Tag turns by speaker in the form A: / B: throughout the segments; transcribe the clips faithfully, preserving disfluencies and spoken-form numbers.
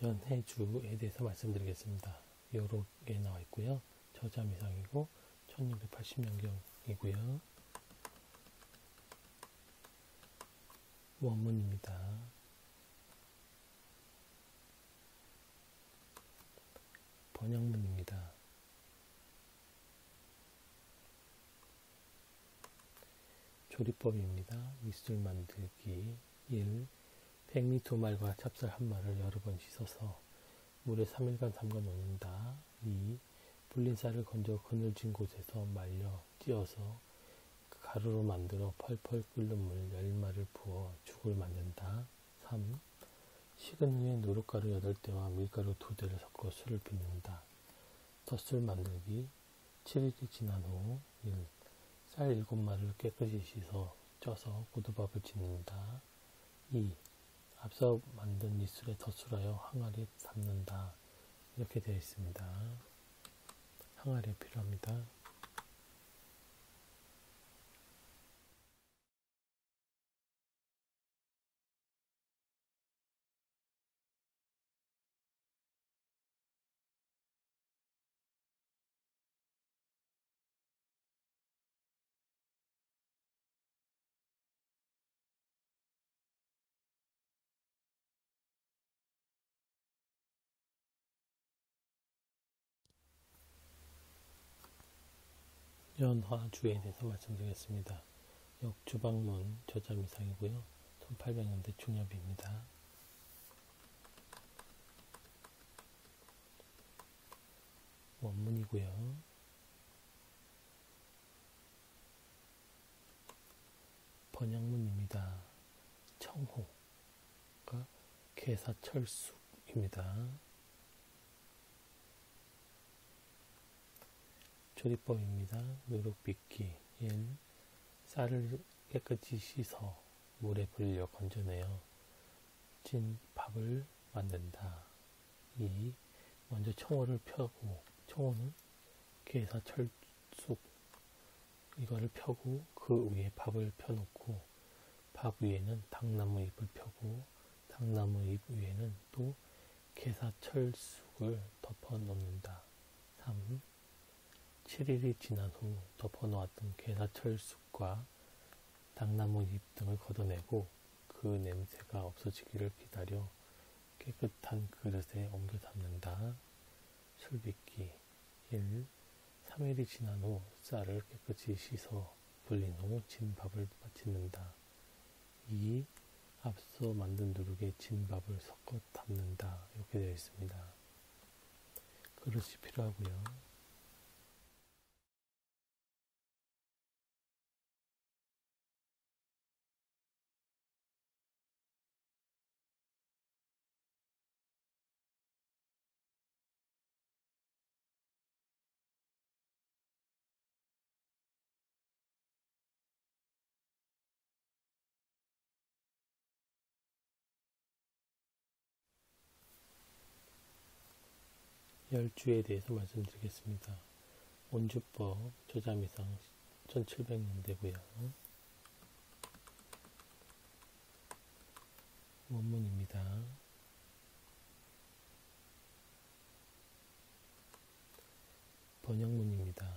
A: 연해주에 대해서 말씀드리겠습니다. 요렇게 나와 있고요. 저자미상이고 천육백팔십 년경이고요. 원문입니다. 번역문입니다. 조리법입니다. 밑술 만들기 일. 백미 두 말과 찹쌀 한 말을 여러 번 씻어서 물에 삼 일간 담가 놓는다. 이. 불린 쌀을 건져 그늘진 곳에서 말려 찧어서 그 가루로 만들어 펄펄 끓는 물 열 마를 부어 죽을 만든다. 삼. 식은 후에 누룩가루 여덟 대와 밀가루 두 대를 섞어 술을 빚는다. 덧술 만들기 칠 일이 지난 후 일. 쌀 일곱 마를 깨끗이 씻어 쪄서 고두밥을 짓는다. 이. 앞서 만든 밑술에 덧술하여 항아리에 담는다. 이렇게 되어 있습니다. 항아리에 필요합니다. 연화주에 대해서 말씀드리겠습니다. 역주방문 저자미상이고요. 천팔백 년대 중엽입니다. 원문이고요. 번역문입니다. 청호가 개사철숙입니다. 조리법입니다. 누룩빚기 일. 쌀을 깨끗이 씻어 물에 불려 건져내어 찐 밥을 만든다. 이. 먼저 청호를 펴고, 청호는 게사철쑥 이거를 펴고 그 위에 밥을 펴놓고 밥 위에는 당나무 잎을 펴고 당나무 잎 위에는 또 게사철쑥을 덮어 놓는다. 삼. 칠 일이 지난 후 덮어 놓았던 게사철쑥과 당나무 잎 등을 걷어내고 그 냄새가 없어지기를 기다려 깨끗한 그릇에 옮겨 담는다. 술빚기 일. 삼 일이 지난 후 쌀을 깨끗이 씻어 불린 후 진 밥을 짓는다. 이. 앞서 만든 누룩에 진 밥을 섞어 담는다. 이렇게 되어 있습니다. 그릇이 필요하고요. 열주에 대해서 말씀드리겠습니다. 온주법 저자미상 천칠백 년대고요. 원문입니다. 번역문입니다.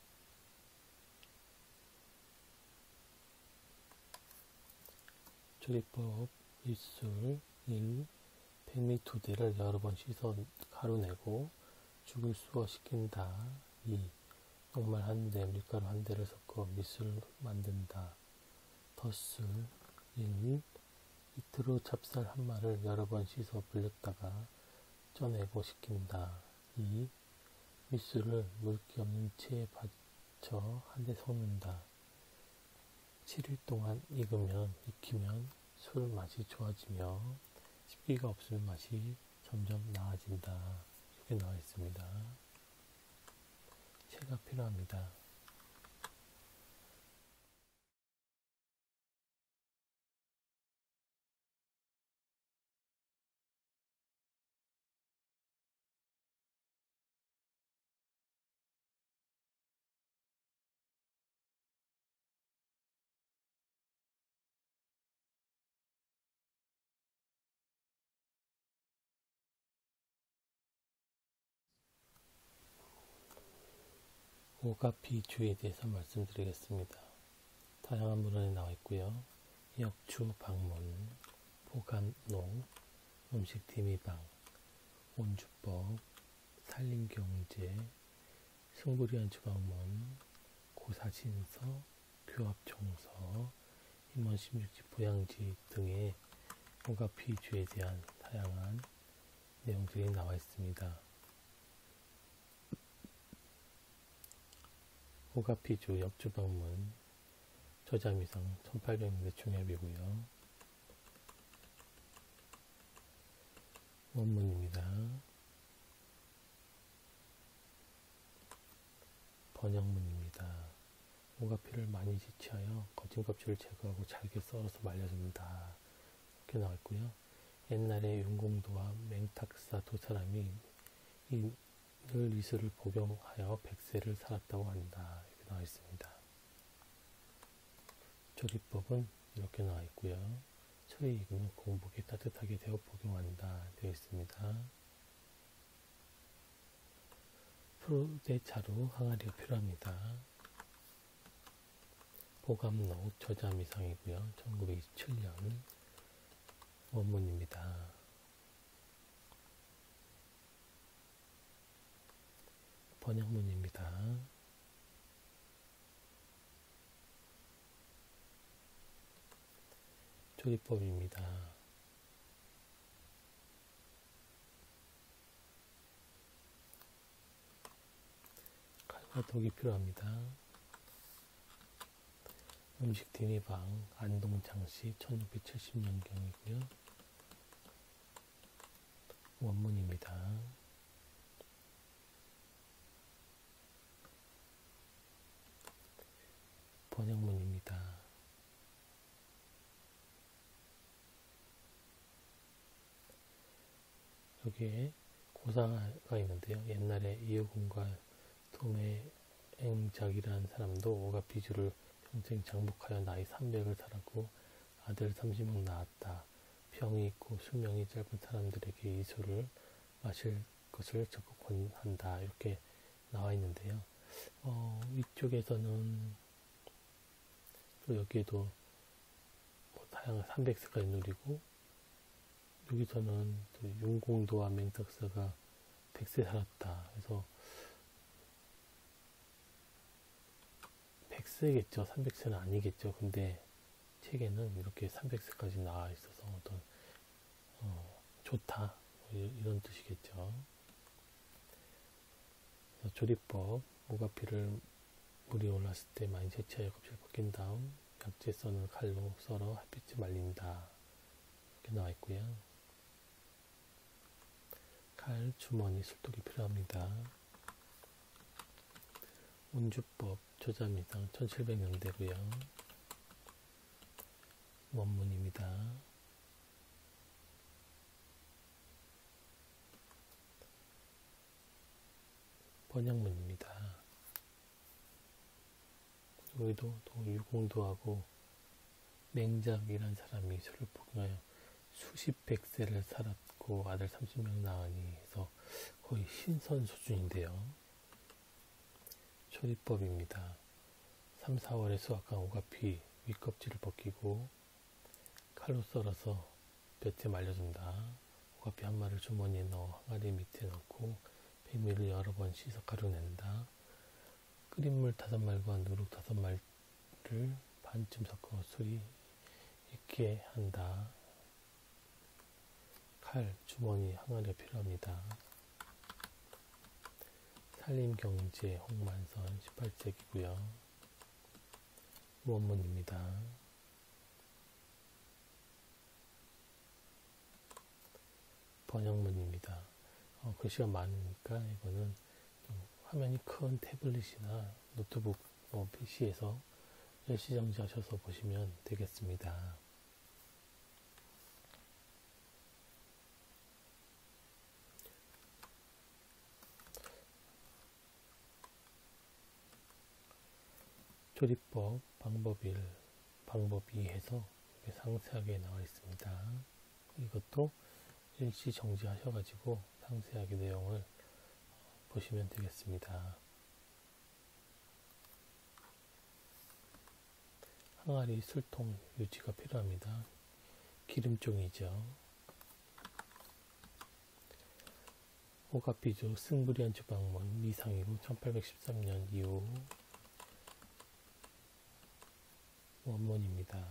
A: 조리법 밑술 일. 백미 두 대를 여러 번 씻어 가루 내고 죽을 쑤어 식힌다. 이. 녹말 한 대, 밀가루 한 대를 섞어 밑술을 만든다. 덧술 일. 이틀 후 찹쌀 한 마를 여러 번 씻어 불렸다가 쪄내고 식힌다. 이. 밑술을 물기 없는 체에 받쳐 한 대 섞는다. 칠 일 동안 익으면, 익히면 술 맛이 좋아지며 습기가 없으면 맛이 점점 나아진다. 이렇게 나와 있습니다. 체가 필요합니다. 오가피주에 대해서 말씀드리겠습니다. 다양한 문헌에 나와 있고요. 역주 방문, 보감록, 음식 디미방, 온주법, 산림경제, 승부리안 주방문, 고사진서, 교합종서, 임원 십육지 부양지 등의 오가피주에 대한 다양한 내용들이 나와 있습니다. 오가피주 역주방문, 저자미상 천팔백 년대 중엽이고요. 원문입니다. 번역문입니다. 오가피를 많이 지치하여 거친 껍질을 제거하고 잘게 썰어서 말려줍니다. 이렇게 나와 있고요. 옛날에 윤공도와 맹탁사 두 사람이 이 늘 이슬을 복용하여 백세를 살았다고 한다. 이렇게 나와 있습니다. 조리법은 이렇게 나와 있고요. 철이 익으면 공복에 따뜻하게 데워 복용한다. 되어 있습니다. 푸르대차로 항아리가 필요합니다. 보감록 저자미상이고요. 천구백이십칠 년 원문입니다. 번역문입니다. 조리법입니다. 칼과 독이 필요합니다. 음식 디미방 안동장씨 천육백칠십 년경이고요. 원문입니다. 번역문입니다. 여기에 고사가 있는데요. 옛날에 이유군과 도매앵작이라는 사람도 오가피주를 평생 장복하여 나이 삼백을 살았고 아들 삼십 명 낳았다. 병이 있고 수명이 짧은 사람들에게 이 술을 마실 것을 적극 권한다. 이렇게 나와 있는데요. 어, 이쪽에서는 또 여기에도 뭐 다양한 삼백 세까지 누리고 여기서는 또 윤공도와 맹탁사가 백 세 살았다. 그래서 백 세겠죠. 삼백 세는 아니겠죠. 근데 책에는 이렇게 삼백 세까지 나와 있어서 어떤 어, 좋다 이런 뜻이겠죠. 조리법 오가피를 물이 올랐을 때 많이 채취하여 껍질 벗긴 다음 약재 써는 칼로 썰어 햇빛에 말린다. 이렇게 나와 있고요. 칼, 주머니, 술독이 필요합니다. 온주법 저자미상 천칠백 년대고요. 원문입니다. 번역문입니다. 여기도 또 유공도하고 맹작이란 사람이 술을 복용하여 수십 백세를 살았고 아들 삼십 명 낳으니 해서 거의 신선 수준인데요. 조리법입니다. 삼, 사월에 수확한 오가피 윗껍질을 벗기고 칼로 썰어서 볕에 말려준다. 오가피 한 마리를 주머니에 넣어 항아리 밑에 넣고 백미를 여러 번 씻어 가루낸다. 끓인 물 다섯 말과 누룩 다섯 말을 반쯤 섞어 술이 익게 한다. 칼, 주머니, 항아리가 필요합니다. 산림경제 홍만선 십팔 세기고요. 원문입니다. 번역문입니다. 어, 글씨가 많으니까 이거는 좀 화면이 큰 태블릿이나 노트북, 뭐 피시에서 일시정지하셔서 보시면 되겠습니다. 조리법 방법 일, 방법 이 해서 상세하게 나와 있습니다. 이것도 일시 정지하셔가지고 상세하게 내용을 보시면 되겠습니다. 항아리 술통 유지가 필요합니다. 기름종이죠. 오가피주 승브리안 주방문 미상이고 천팔백십삼 년 이후 원문입니다.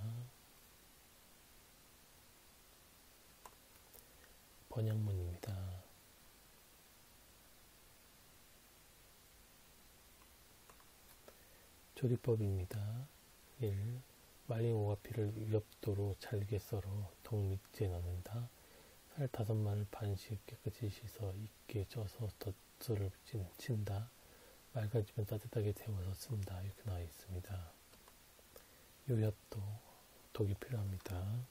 A: 번역문입니다. 조리법입니다. 일. 말린 오가피를 위엽도로 잘게 썰어 덕 밑에 넣는다. 살 다섯 마리를 반씩 깨끗이 씻어 익게 쪄서 덧술을 친다. 맑아지면 따뜻하게 데워서 쓴다. 이렇게 나와 있습니다. 요엽도 독이 필요합니다.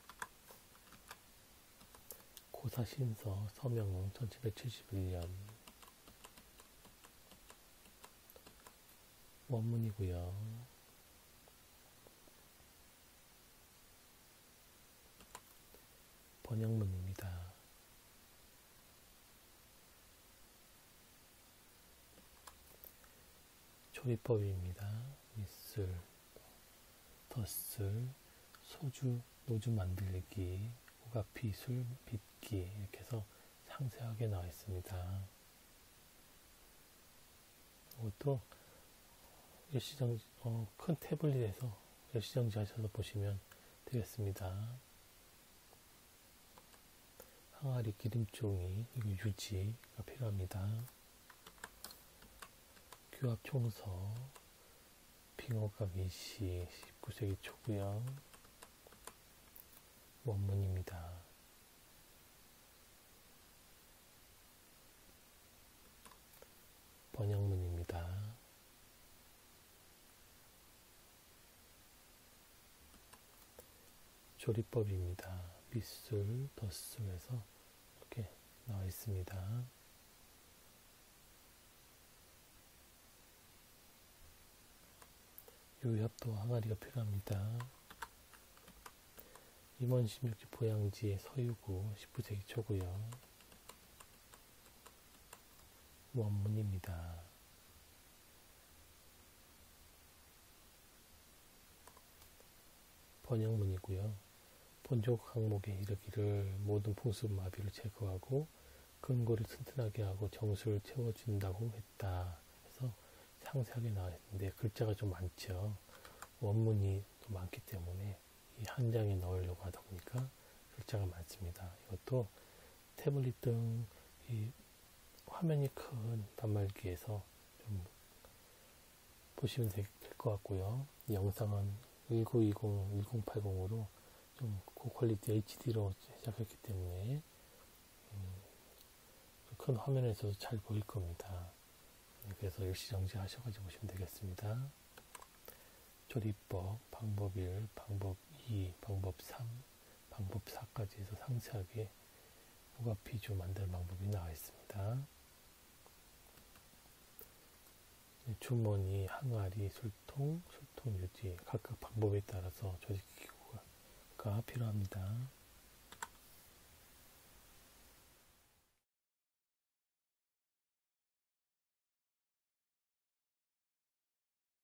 A: 고사신서 서명은 천칠백칠십일 년 원문이고요. 번역문입니다. 조리법입니다. 밑술, 덧술, 소주, 노주 만들기, 오가피 술 빚기 이렇게 해서 상세하게 나와 있습니다. 이것도 일시정 어, 큰 태블릿에서 일시정지 하셔서 보시면 되겠습니다. 항아리 기름종이 이거 유지가 필요합니다. 규합 총서 빙어가 미시 십구 세기 초고요. 원문입니다. 번역문입니다. 조리법입니다. 밑술, 덧술에서 이렇게 나와 있습니다. 요엽도 항아리가 필요합니다. 임원 십육 지 보양지 서유구 십구 세기 초고요. 원문입니다. 번역문이고요. 본족 항목에 이르기를 모든 풍습 마비를 제거하고 근골을 튼튼하게 하고 정수를 채워준다고 했다. 그래서 상세하게 나와 있는데 글자가 좀 많죠. 원문이 또 많기 때문에 이 한 장에 넣으려고 하다 보니까 글자가 많습니다. 이것도 태블릿 등 이 화면이 큰 단말기에서 좀 보시면 될 것 같고요. 영상은 천구백이십, 천팔십으로 좀 고퀄리티 에이치디로 제작했기 때문에 음, 큰 화면에서도 잘 보일 겁니다. 그래서 일시정지 하셔가지고 보시면 되겠습니다. 조리법, 방법 일, 방법 이, 방법 삼, 방법 사까지 해서 상세하게 오가피주 만드는 방법이 나와 있습니다. 주머니, 항아리, 술통, 술통 유지 각각 방법에 따라서 조리기구가 필요합니다.